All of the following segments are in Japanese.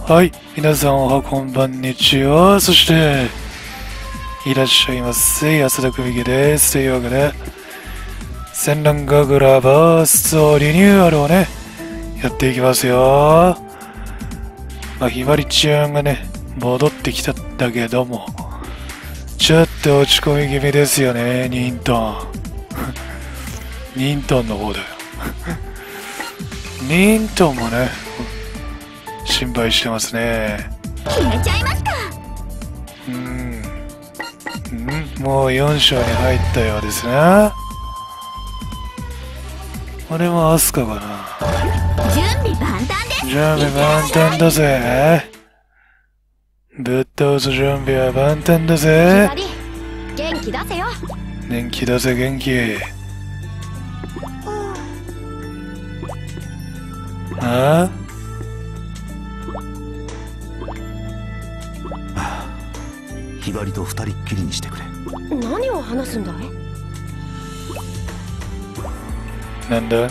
はい、皆さんおはこんばんにちは。そして、いらっしゃいませ。安田久美希です。というわけで、戦乱神楽バーストリニューアルをね、やっていきますよ。まあ、ひまりちゃんがね、戻ってきたんだけども、ちょっと落ち込み気味ですよね、ニントン。ニントンの方だよ。ニントンもね、心配してますね。 決めちゃいますか。 もう4章に入ったようですな。俺もアスカかな。 準備万端です。 準備万端だぜ。ぶっ倒す準備は万端だぜ。 元気出せよ。 元気出せ元気。ああ、 ひばりと二人っきりにしてくれ。 何を話すんだい？ なんだ？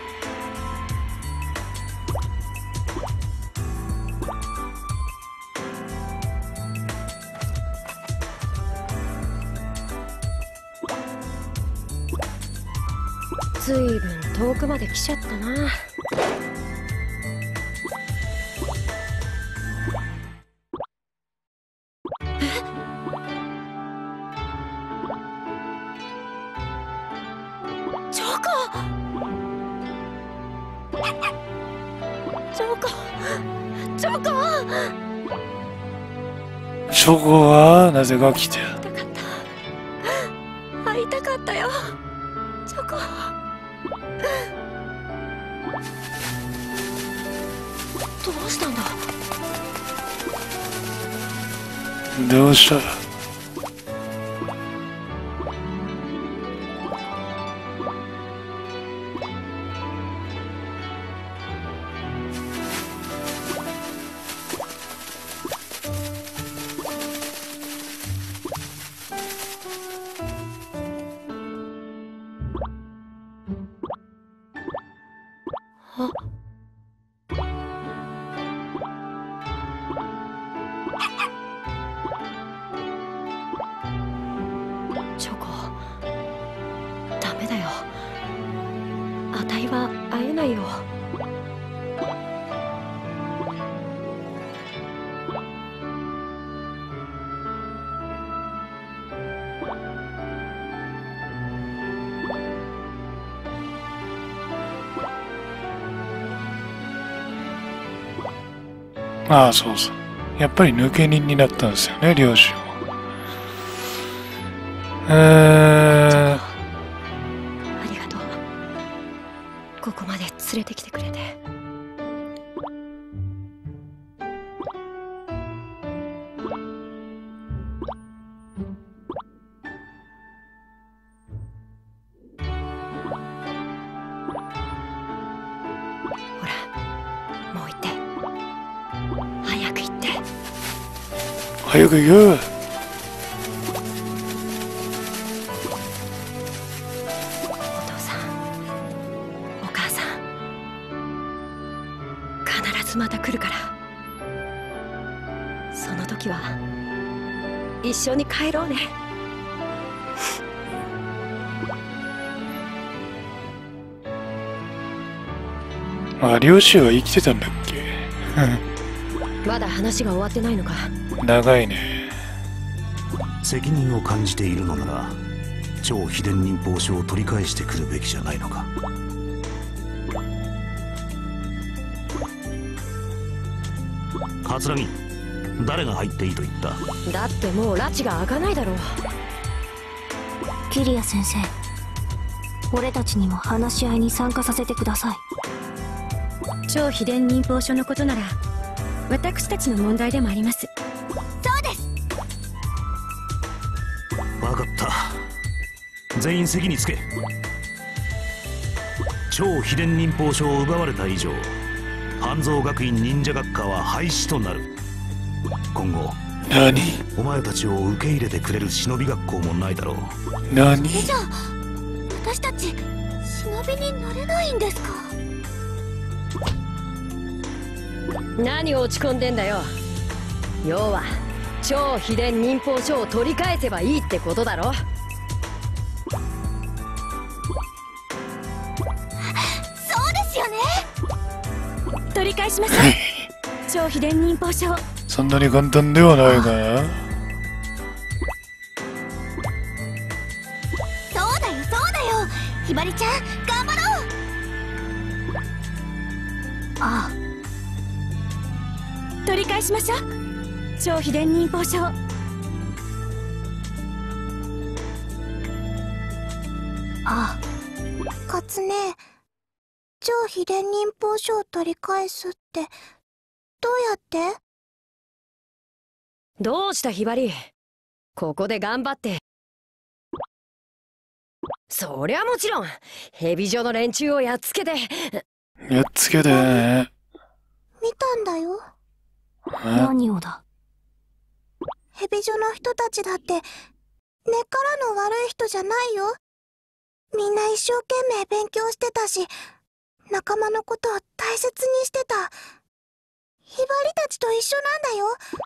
ずいぶん遠くまで来ちゃったな。チョコはなぜか来てる。 会いたかったよ、チョコ。どうしたんだ？ どうした？ チョコ、ダメだよ。あたいは会えないよ。 ああ、そうそう。やっぱり抜け人になったんですよね、両親は。 ありがとう。ここまで連れてきてくれて。ほら、もう行って。早く行って。 早く行く。 また来るから。その時は一緒に帰ろうね。 あ、両親は生きてたんだっけ？ まだ話が終わってないのか。 長いね。 責任を感じているのなら超秘伝忍法書を取り返してくるべきじゃないのか。桂木、誰が入っていいと言った？ だってもう拉致が開かないだろう。 キリア先生、俺たちにも話し合いに参加させてください。 超秘伝忍法書のことなら私たちの問題でもあります。そうです。 分かった。全員席につけ。超秘伝忍法書を奪われた以上、半蔵学院忍者学科は廃止となる。今後何？ お前たちを受け入れてくれる忍び学校もないだろう。 何？ じゃあ私たち忍びになれないんですか？ 何を落ち込んでんだよ。要は超秘伝忍法書を取り返せばいいってことだろ。 そうですよね。 取り返します超秘伝忍法書。 そんなに簡単ではないかな。 そうだよそうだよ、ひばりちゃん頑張ろう。ああ、 取り返しましょう超秘伝忍法書。 ああ、カツネ、超秘伝忍法書を取り返すってどうやって？ どうしたひばり、ここで頑張って。そりゃもちろん蛇女の連中をやっつけて。 やっつけて。 見たんだよ。 何をだ。 蛇女の人たちだって根っからの悪い人じゃないよ。みんな一生懸命勉強してたし、仲間のことを大切にしてた。ひばりたちと一緒なんだよ。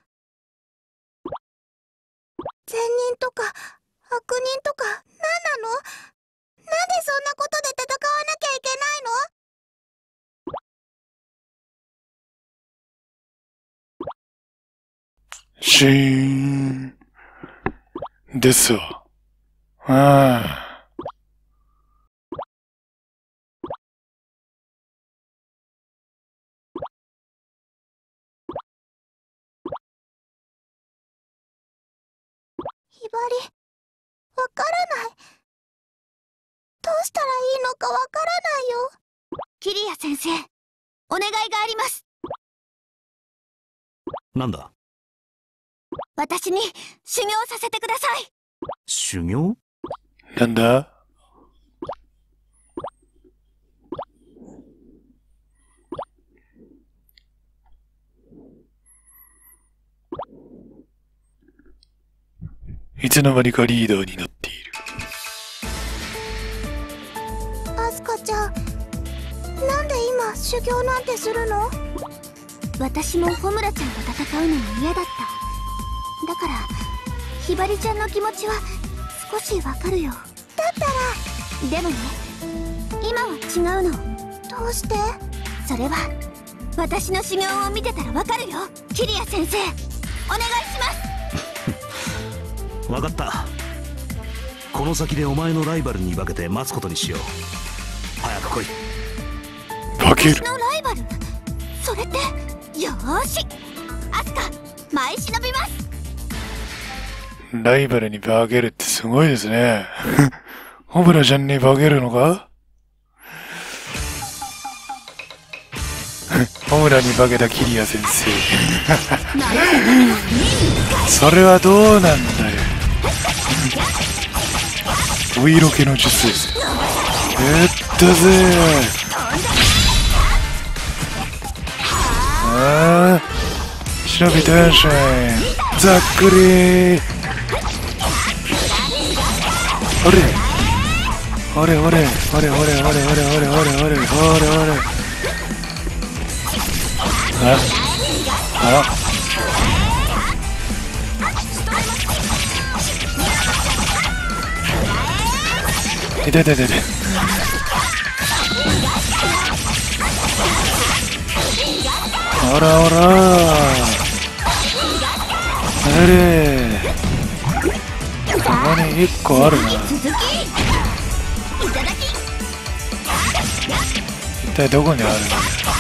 善人とか悪人とか何なの？なんでそんなことで戦わなきゃいけないの？ シーンですわ。ああ。 ひばり、わからない。どうしたらいいのかわからないよ。キリア先生、お願いがあります。 なんだ？ 私に修行させてください。 修行？ なんだ？いつの間にかリーダーになっている。 アスカちゃん、なんで今修行なんてするの？私もホムラちゃんと戦うのも嫌だった。だからひばりちゃんの気持ちは少しわかるよ。だったらでもね、今は違うの。どうして？それは私の修行を見てたらわかるよ。キリア先生、お願いします。 分かった。この先でお前のライバルに化けて待つことにしよう。早く来い。 化ける？ 私のライバル？それってよーし、アスカ前忍びます。 ライバルに化けるってすごいですね。ホムラちゃんに化けるのか？ホムラに化けたキリア先生。それはどうなんだよ。お色気の術です。やったぜ。ああ、忍びたしざっくり。あれあれあれあれあれあれあれあれあれあれ。あ痛い痛い痛い痛い。あらあらあれここに1個あるな。一体どこにあるの？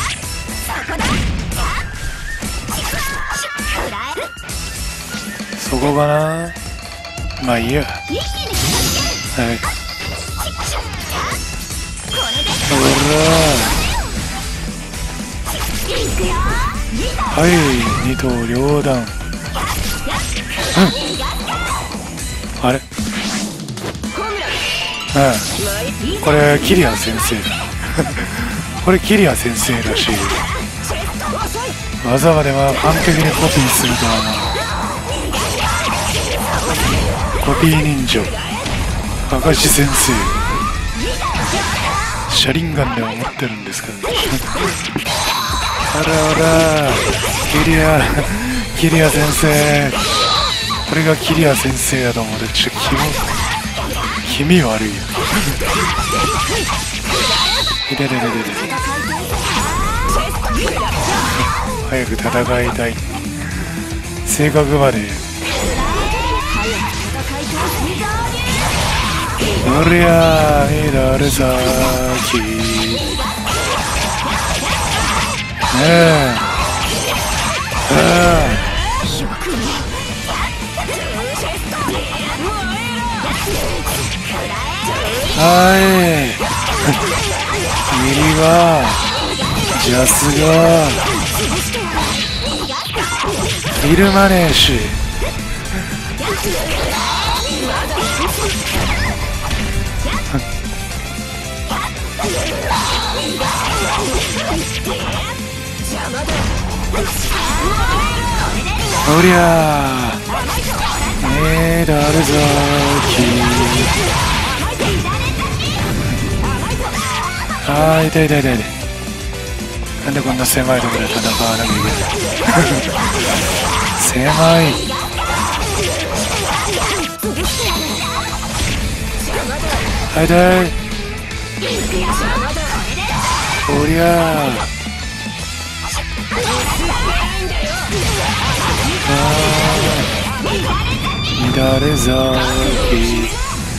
そこかな。まあいいや。はい。ほらはい、二刀両断。あれ、これキリア先生だ。これキリア先生らしい。技までは完璧にコピーするとはな。コピー人情明石先生、車輪ガンでは持ってるんですから。 あらあら、キリア先生。これがキリア先生やと思うで、ちょっと気味悪いよ。いででででで。早く戦いたい。性格まで。おりゃー、ミドルサーキはい。ミリがジャスがイルマネーシおりゃー、メダルザーキあー、痛い痛い痛い。なんでこんな狭いところで戦わなきゃいけない狭い。はい痛い。おりゃー、乱れ咲き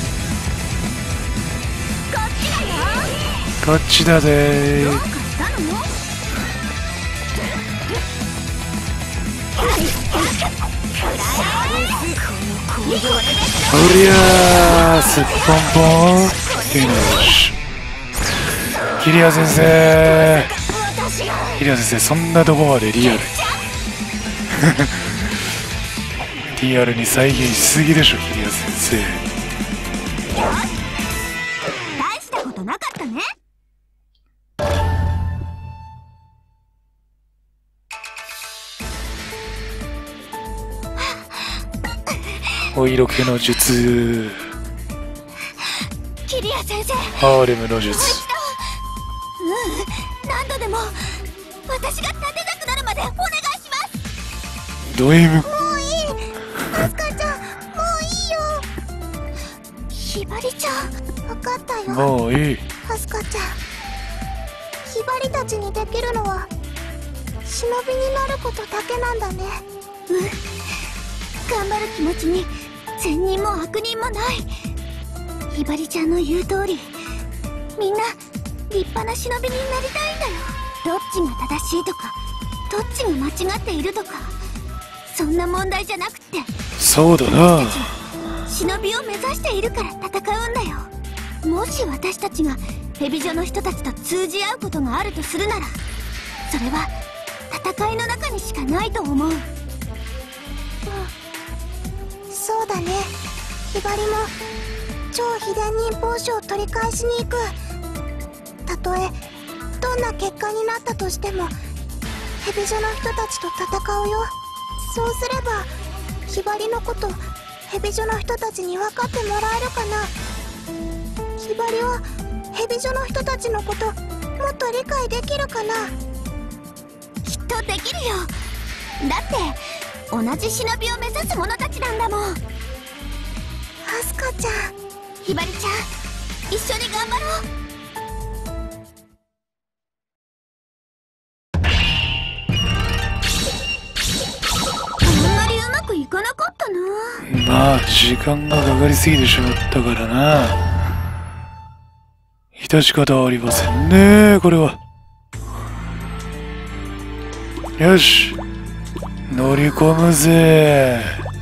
こっちだぜー。おりゃー、すっぽんぽんフィニッシュ。キリア先生、キリア先生、そんなとこまでリアルリアルに再現しすぎでしょ、キリア先生。 大したことなかったね。 お色気の術、 キリア先生、 ハーレムの術。 何度でも私が立てなくなるまでお願いします。 ド M。 もういい、アスカちゃん、もういいよ。ひばりちゃん、分かったよ。 もういい。 アスカちゃん、ひばりたちにできるのは忍びになることだけなんだね。頑張る気持ちに善人も悪人もない。ひばりちゃんの言う通り、みんな立派な忍びになりたいんだよ。どっちが正しいとか、どっちが間違っているとか、そんな問題じゃなくて、 そうだな。 忍びを目指しているから戦うんだよ。もし私たちがヘビ女の人たちと通じ合うことがあるとするなら、それは戦いの中にしかないと思う。そうだね。ひばりも超秘伝忍法書を取り返しに行く。たとえどんな結果になったとしてもヘビ女の人たちと戦うよ。そうすればひばりのことヘビ女の人たちに分かってもらえるかな。ひばりはヘビ女の人たちのこともっと理解できるかな。きっとできるよ。だって同じ忍びを目指す者たちなんだもん。アスカちゃん、ひばりちゃん、一緒に頑張ろう。あんまりうまくいかなかったな。 まあ時間がかかりすぎてしまったからな。致し方ありませんね、これは。よし、乗り込むぜ。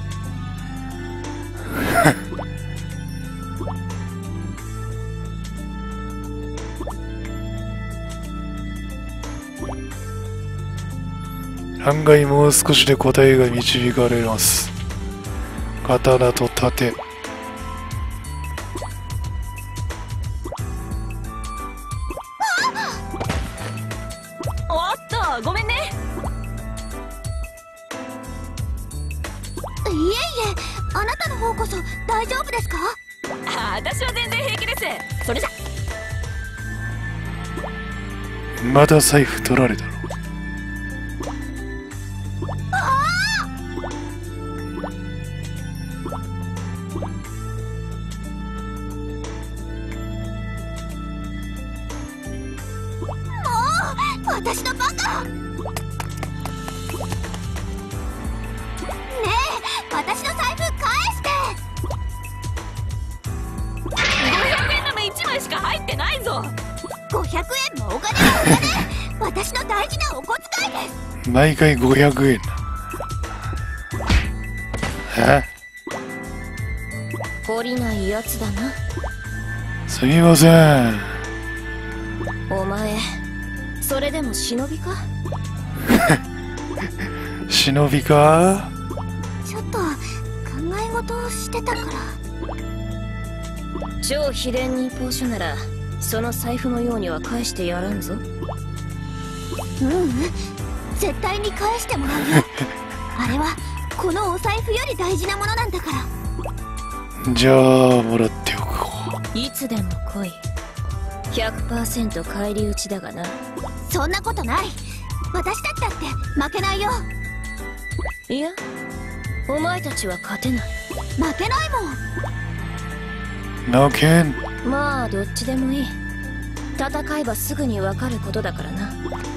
案外もう少しで答えが導かれます。刀と盾。 おっと、ごめんね。 いえいえ、あなたの方こそ大丈夫ですか？ 私は全然平気です。それじゃ。 また財布取られたろ。 私のバカ。ねえ、私の財布返して。 500円玉1枚しか入ってないぞ。 500円もお金はお金。私の大事なお小遣いです。 毎回500円え？ 懲りないやつだな。 すみません。 お前それでも忍びか？ 忍びか？ ちょっと考え事をしてたから。 超秘伝忍法書ならその財布のようには返してやらんぞ。 絶対に返してもらうよ。あれはこのお財布より大事なものなんだから。 じゃあもらっておこう。いつでも来い。100% 返り討ちだがな。 そんなことない。私たちだって負けないよ。 いや、お前たちは勝てない。 負けないう。負けん。 まあどっちでもいい。戦えばすぐに分かることだからな。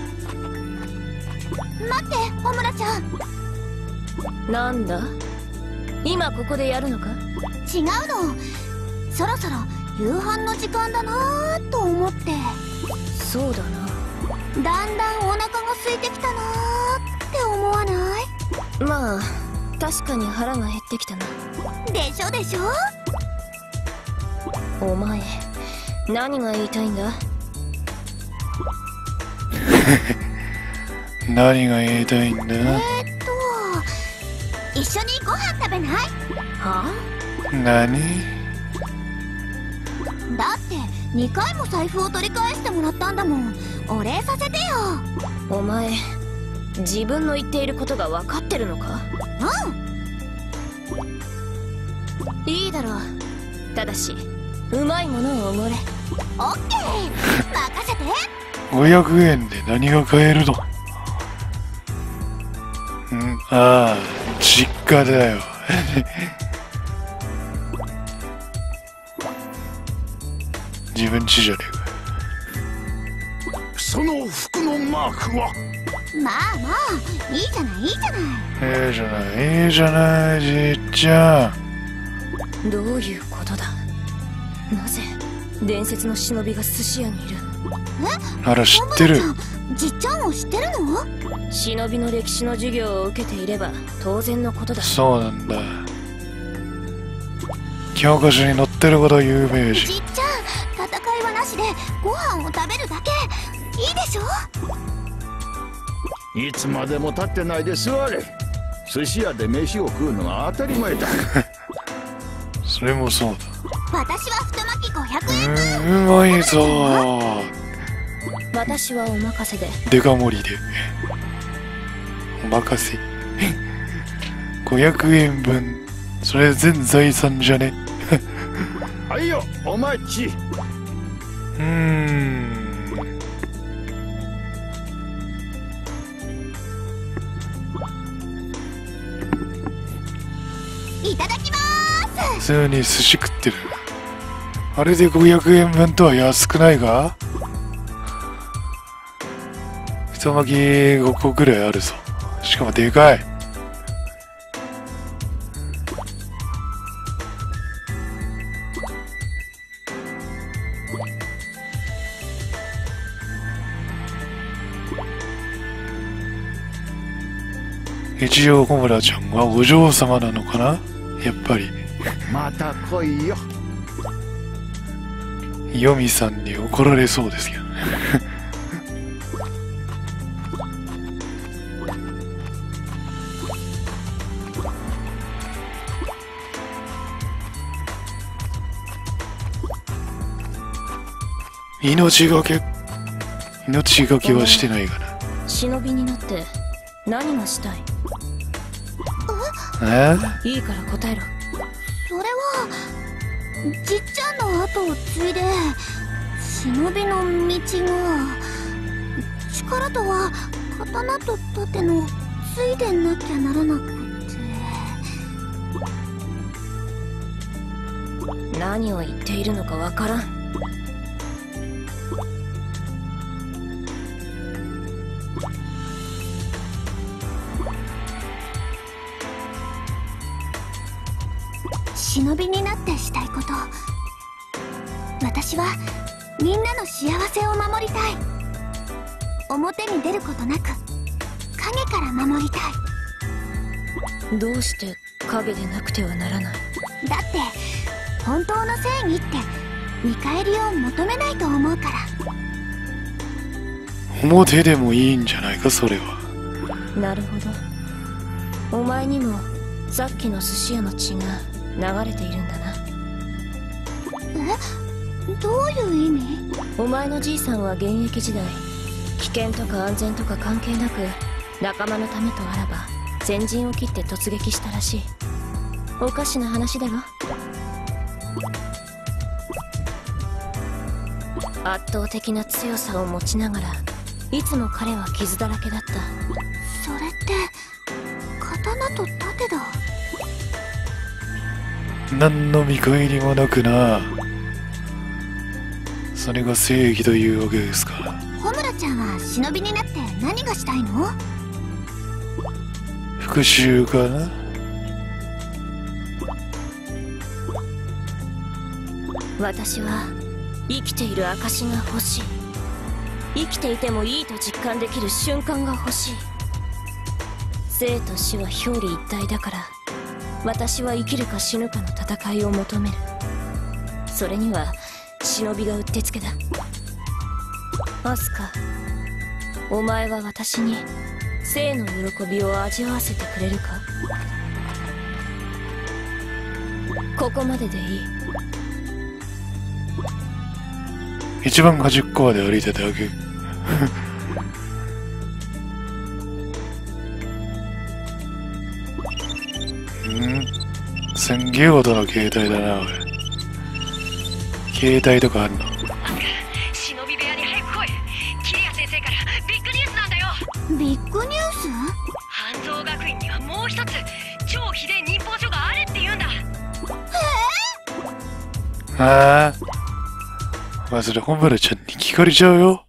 待って、ホムラちゃん。 なんだ？今ここでやるのか？ 違うの。そろそろ夕飯の時間だなーと思って。 そうだな。 だんだんお腹が空いてきたなーって思わない？ まあ確かに腹が減ってきたな。 でしょでしょ。 お前何が言いたいんだ？ 何が言いたいんだ？ 一緒にご飯食べない？ はあ？ 何？ だって2回も財布を取り返してもらったんだもん。お礼させてよ。 お前自分の言っていることが分かってるのか？いいだろう。ただしうまいものをおごれ。 オッケー、任せて。 500円で何が買えるの？ああ、実家だよ。自分家じゃねえか。 その服のマークは？ まあまあ、いいじゃないいいじゃない。 いいじゃないいいじゃない、じっちゃん。どういうことだ？なぜ伝説の忍びが寿司屋にいる？ あら、知ってる。 じっちゃんを知ってるの？ 忍びの歴史の授業を受けていれば当然のことだ。 そうなんだ。教科書に載ってるほど有名人。 じっちゃん、戦いはなしでご飯を食べるだけ。いいでしょ？ いつまでも立ってないで座れ。寿司屋で飯を食うのは当たり前だ。 それもそうだ。 私は太巻き500円。 うまいぞ。 私はお任せで。 デカ盛りでお任せ。500円分、それ全財産じゃね？ はいよ、お待ち。 いただきまーす。 普通に寿司食ってる。あれで500円分とは安くないか？太巻き5個くらいあるぞ。しかもでかい。一応小村ちゃんはお嬢様なのかな？やっぱり。 また来いよ。 ヨミさんに怒られそうですけどね。命がけはしてないかな。 忍びになって何がしたい？いいから答えろ。 それはじっちゃんの後を継いで忍びの道が力とは刀と盾のついでなきゃならなくて。 何を言っているのかわからん。 忍びになってしたいこと。私はみんなの幸せを守りたい。表に出ることなく影から守りたい。 どうして影でなくてはならない？ だって本当の正義って見返りを求めないと思うから。 表でもいいんじゃないか、それは。 なるほど。お前にもさっきの寿司屋の血が流れているんだな。 え、どういう意味？ お前のじいさんは現役時代、危険とか安全とか関係なく仲間のためとあらば先陣を切って突撃したらしい。おかしな話だろ。圧倒的な強さを持ちながらいつも彼は傷だらけだった。 それって刀と盾だ。 何の見返りもなくな。それが正義というわけですか。 穂村ちゃんは忍びになって何がしたいの？ 復讐かな。 私は生きている証が欲しい。生きていてもいいと実感できる瞬間が欲しい。生と死は表裏一体だから、私は生きるか死ぬかの戦いを求める。それには忍びがうってつけだ。アスカ、お前は私に生の喜びを味わわせてくれるか？ここまででいい。 一番端っこまで歩いてただけ。すんげえ音の携帯だな、おい。携帯とかあんの？ 忍び部屋に早く来い。キリア先生からビッグニュースなんだよ。 ビッグニュース？ 半蔵学院にはもう一つ超秘伝忍法書があるって言うんだ。 ああ。まあそれ本村ちゃんに聞かれちゃうよ。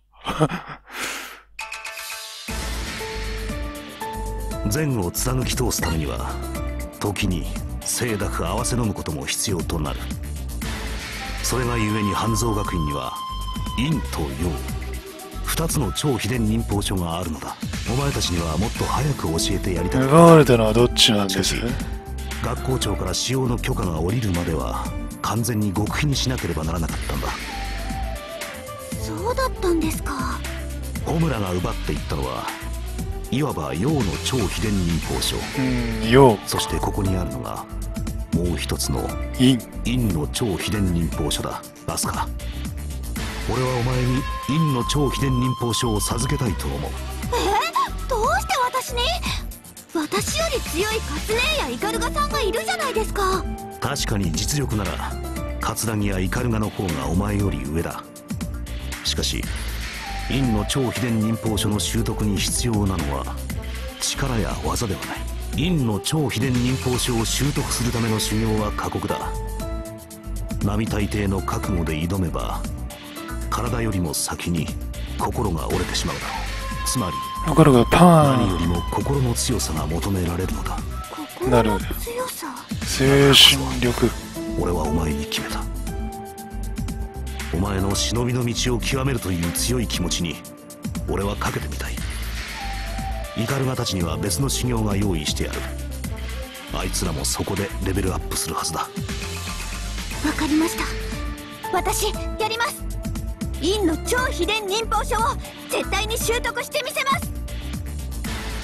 善を貫き通すためには時に清濁合わせ飲むことも必要となる。それがゆえに半蔵学院には陰と陽2つの超秘伝忍法書があるのだ。お前たちにはもっと早く教えてやりたい。 奪われたのはどっちなんです？ 学校長から使用の許可が下りるまでは完全に極秘にしなければならなかったんだ。 そうだったんですか。 穂村が奪っていったのはいわば陽の超秘伝忍法書。 陽。 そしてここにあるのがもう一つの陰の超秘伝忍法書だ。アスカ、俺はお前に陰の超秘伝忍法書を授けたいと思う。 どうして私に？私より強いカツネやイカルガさんがいるじゃないですか。 確かに実力ならカツラギやイカルガの方がお前より上だ。しかし陰の超秘伝忍法書の習得に必要なのは力や技ではない。陰の超秘伝忍法書を習得するための修行は過酷だ。並大抵の覚悟で挑めば体よりも先に心が折れてしまうだろう。つまり心がパーン。 何よりも心の強さが求められるのだ。 なるほど。 強さ、 精神力。 俺はお前に決めた。お前の忍びの道を極めるという強い気持ちに俺はかけてみたい。イカルガたちには別の修行が用意してある。あいつらもそこでレベルアップするはずだ。 わかりました。私やります。陰の超秘伝忍法書を絶対に習得してみせます。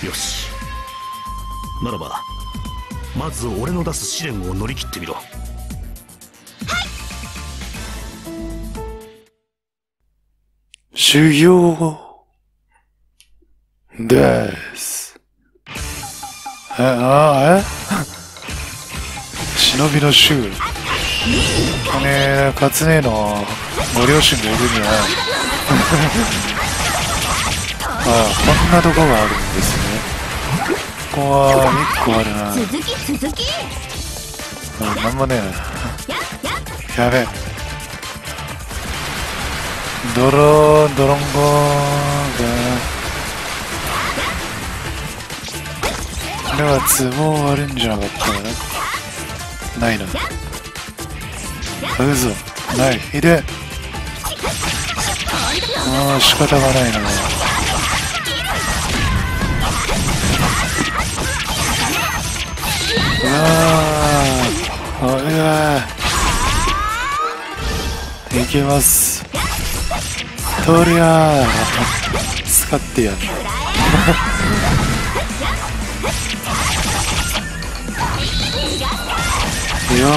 よし、ならばまず俺の出す試練を乗り切ってみろ。 修行です。忍びの衆。カツネのご両親がいるにはこんなとこがあるんですね。ここは1個あるな。 続きなんもねえな。 やったやべえ。ドロンゴがこれはツボ終わるんじゃなかったかな。ないな。あ、嘘。ない。いで。ああ、仕方がないな。うわー。うわー。いきます。とりゃー。使ってやる。いや。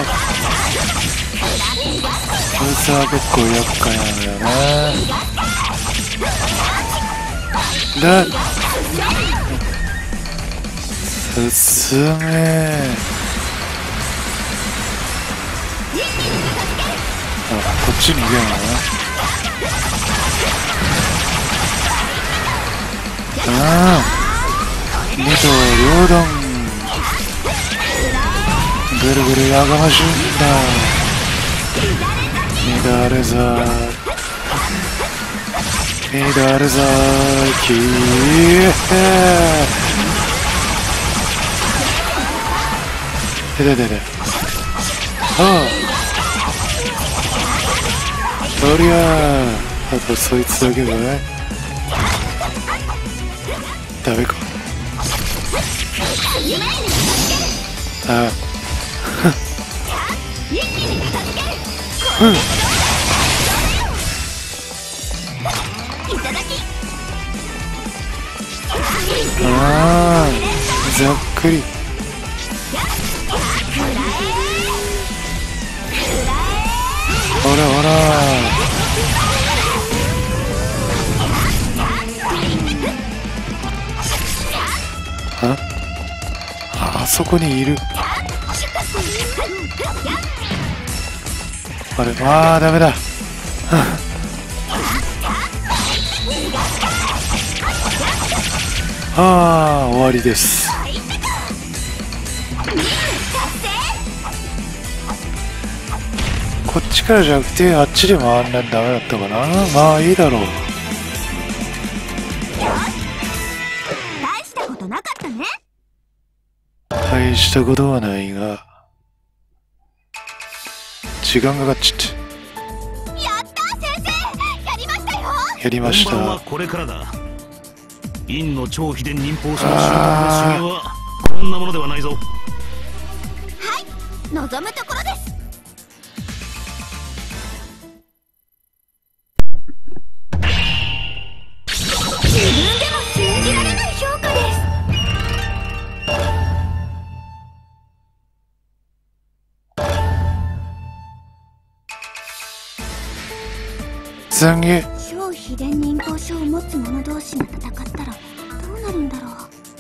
こいつは結構厄介なんだよね。で、進め。あ、こっちに逃げるのね。ああ、二刀両断。ぐるぐるやがましいんだ。乱れざ乱れざきーでああ、とりゃあとそいつだけだね。ダメか。ああうん。ああ、ざっくり。ほらほら。あそこにいる。あれ、ああ、ダメだ。ああ、終わりです。こっちからじゃなくてあっちで回んないとダメだったかな。まあいいだろう。 大したことなかったね。 大したことはないが時間がかかっちゃって。 やった先生、やりましたよ。 やりました。 本番はこれからだ。陰の超秘伝忍法書の修行はこんなものではないぞ。 はい、望むところです。自分でも信じられない評価です。 懺悔。 超秘伝忍法書を持つ者同士が戦ったらどうなるんだろう。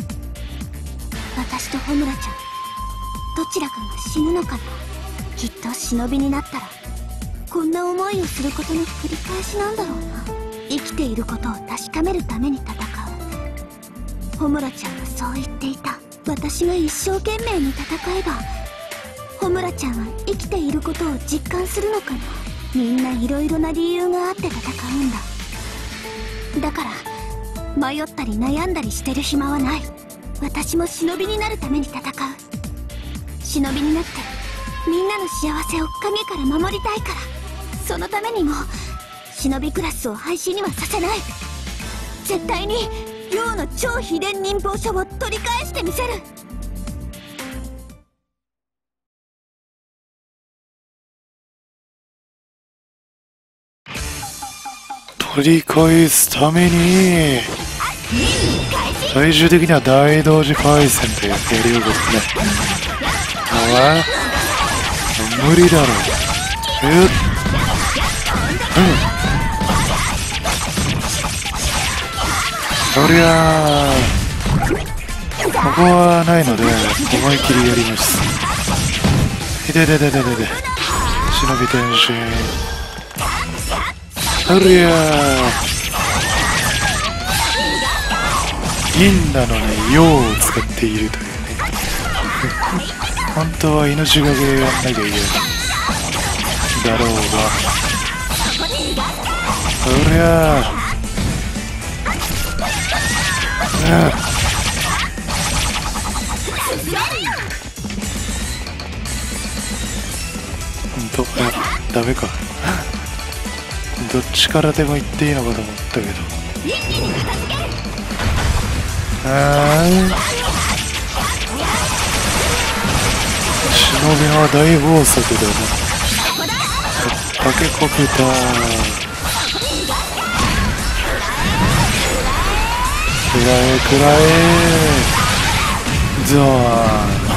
私と穂村ちゃん、どちらかが死ぬのかな。きっと忍びになったらこんな思いをすることの繰り返しなんだろうな。生きていることを確かめるために戦う。穂村ちゃんはそう言っていた。私が一生懸命に戦えば穂村ちゃんは生きていることを実感するのかな。みんないろいろな理由があって戦うんだ。だから迷ったり悩んだりしてる暇はない。私も忍びになるために戦う。忍びになってみんなの幸せを影から守りたいから。そのためにも忍びクラスを廃止にはさせない。絶対に陽の超秘伝忍法書を取り返してみせる。 取り返すために最終的には大同時パイセンでやるようですね。ああ、無理だろ。そりゃあここはないので思いっきりやります。いてててててて、忍び転身。ありゃ陰なのに陽を使っているというね。本当は命がけやんなきゃいけない。 だろうが。おりゃダメか。どっちからでも行っていいのかと思ったけど。忍びの大豊作だな。タケコプター。くらえくらえ。ゾーン。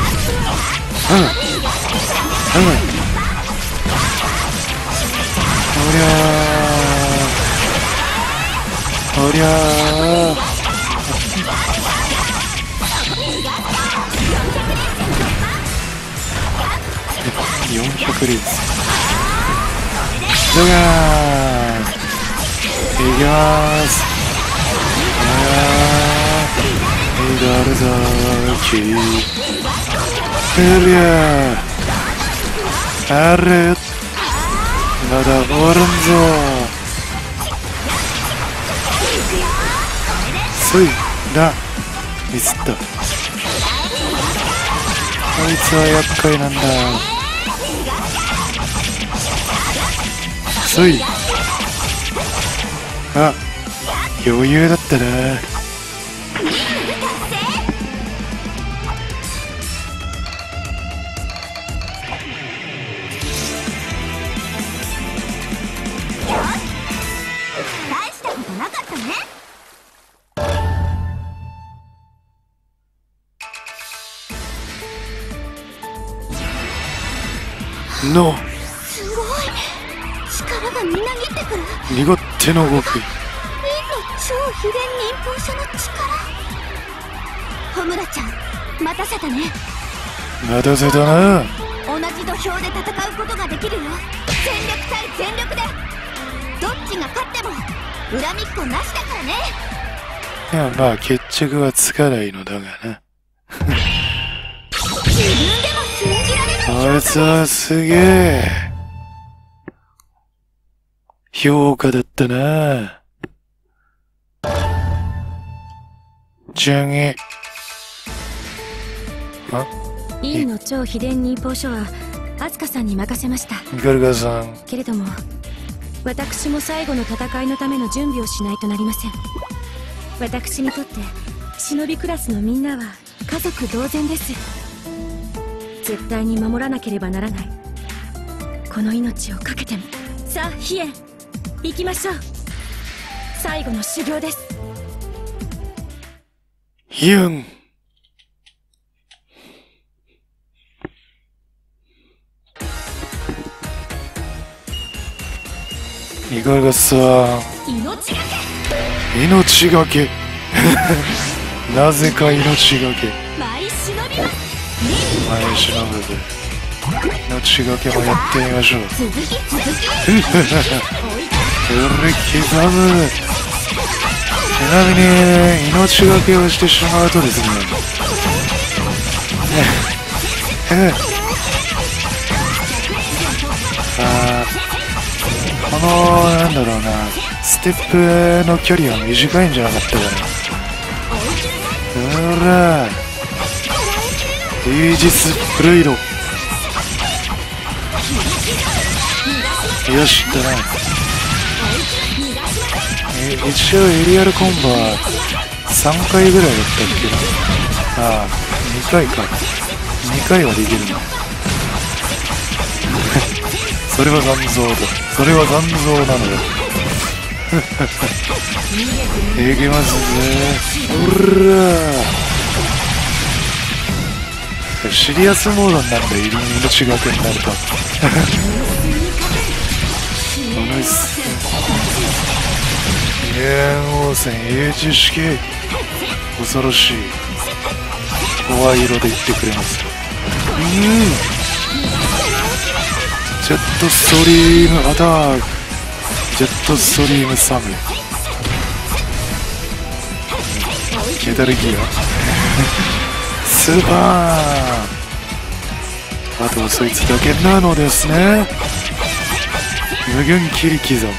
おりゃー。400リーズ。ドガーン。いきます。ガルザーキー。おりゃー。あれまだ終わるんぞ。そいだ。ミスった。こいつは厄介なんだ。そい。あ、余裕だったな。 大したことなかったね。 のすごい力がみなぎってくる。 見事手の動き。 超秘伝忍法書の力。ホムラちゃん待たせたね。 待たせたな。 同じ土俵で戦うことができるよ。全力対全力でどっちが勝っても恨みっこなしだからね。 いや、まあ決着はつかないのだがな。 自分でも信じられない。 あいつはすげえ評価だったな。順位。 インの超秘伝忍法書はアスカさんに任せました。 ガルガさん。 けれども私も最後の戦いのための準備をしないとなりません。私にとって忍びクラスのみんなは家族同然です。絶対に守らなければならない。この命を懸けても。さあヒエン行きましょう。最後の修行です。 ヒエン。イガルガさん。 命がけ。 命がけ。なぜか命がけ。 舞い忍びます。 前忍ぶで命がけもやってみましょう。 続き俺刻む。ちなみに命がけをしてしまうとですね、このなんだろうな、ステップの距離は短いんじゃなかったかな。ほらイージスプレイド。よしだな。一応エリアルコンボは3回ぐらいだったっけな。ああ、2回か。2回はできるな。それは残像だ。それは残像なのよ。いきますぜ。ほらシリアスモードになるんだ。命がけになるとナイス。炎王戦英知識。恐ろしい。声色で言ってくれます。ジェットストリームアタック。ジェットストリームサム。メタルギアスーパー。あとそいつだけなのですね。 無限切り刻む。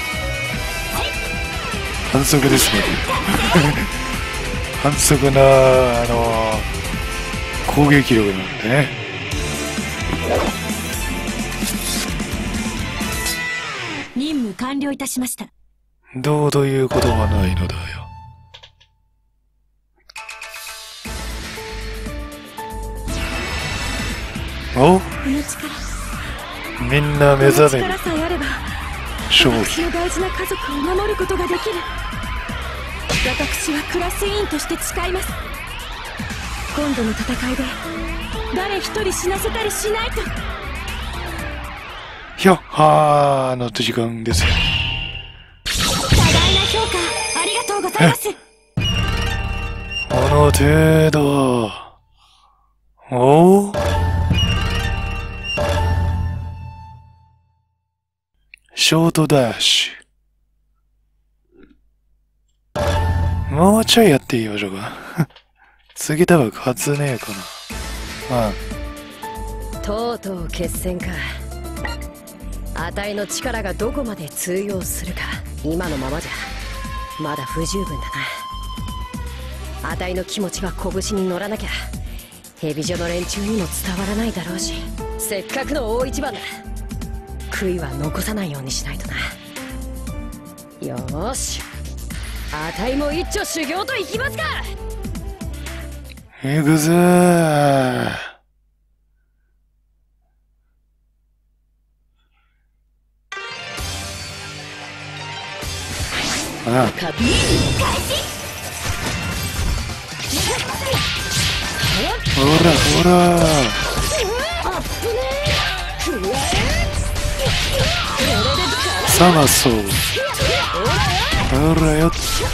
反則ですね。反則な攻撃力なんでね。 任務完了いたしました。 どうということはないのだよ。お、 この力、 みんな目覚める。 力さえあれば勝私の大事な家族を守ることができる。私はクラス委員として誓います。今度の戦いで誰一人死なせたりしないと。 ひゃっはーの時間ですよ。 多大な評価ありがとうございます。 この程度。おお、ショートダッシュ。もうちょいやっていいよ、ジョが。次多分勝つねえかな。 とうとう決戦か。あたいの力がどこまで通用するか。今のままじゃまだ不十分だな。あたいの気持ちが拳に乗らなきゃヘビ女の連中にも伝わらないだろうし、せっかくの大一番だ。悔いは残さないようにしないとな。よーし、あたいも一丁修行といきますか。 行くぜー。ああ、ほらほら、サマソー、ほらよっ、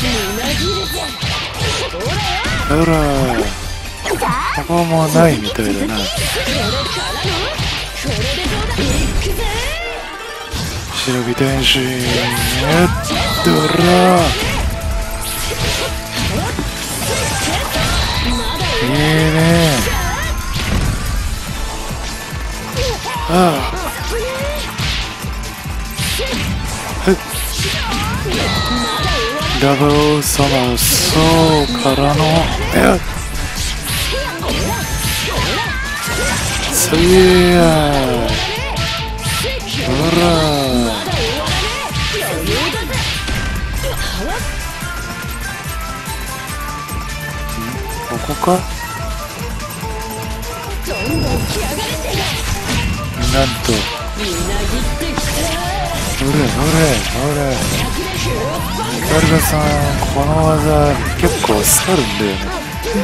ほら、ここもないみたいだな。忍び天使、やっとら、いいね。ああ、ダブルサマーソーからの、そいや、ほら、ここか。なんと、ほれほれほれ、ヒカルガさん、この技結構刺さるんだよね。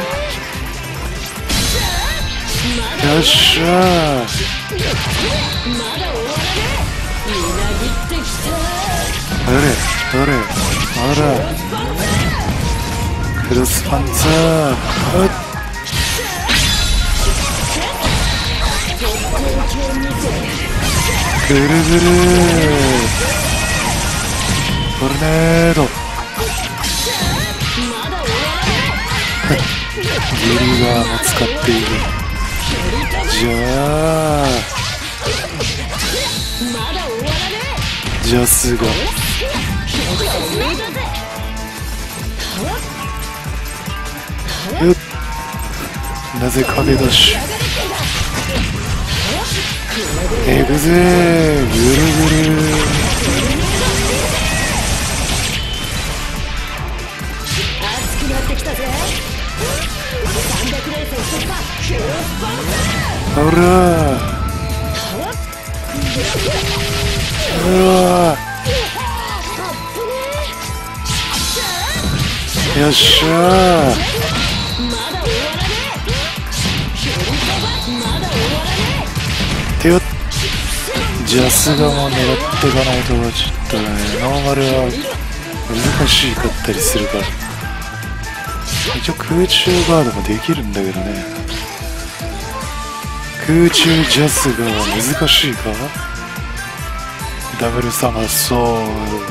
よっしゃー。ほれほれほら、クロスパンツァー、ぐるぐるトルネード、ギリガーも使っている。じゃあジャスがよっ、なぜ壁だし、行くぜー、ぐるぐる。ほらー、うわー、よっしゃー。てよっ、ジャスガも狙っていかないとちょっとね、ノーマルは難しかったりするから。一応空中ガードもできるんだけどね。空中ジャスガは難しいか。ダブルサマーソー。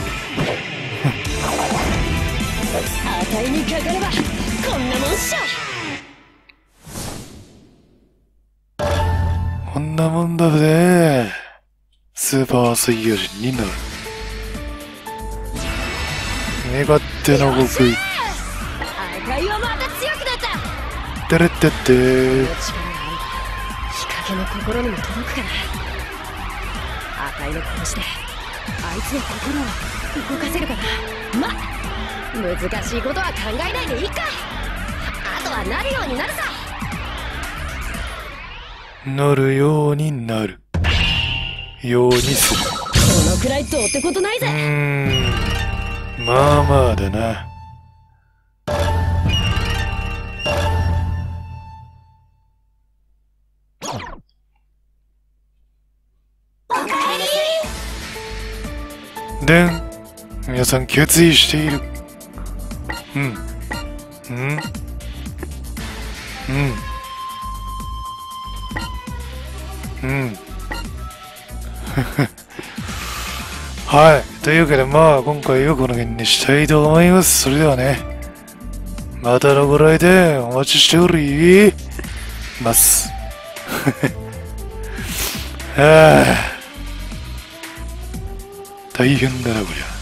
あたいにかかればこんなもんっしょ。 こんなもんだぜ。 スーパーサイヤ人になる。願っての極意。 赤いはまた強くなった。 てれってってー。 力があれば日陰の心にも届くかな。赤いの殺してあいつの心を動かせるかな。難しいことは考えないでいいか。あとはなるようになるさ。 なるようになるようにする。 このくらいどうってことないぜ。 まあまあだな。でん、皆さん決意している。はい。というわけで、まあ、今回はこの辺にしたいと思います。それではね、またのご来店お待ちしております。はあ、大変だな、こりゃ。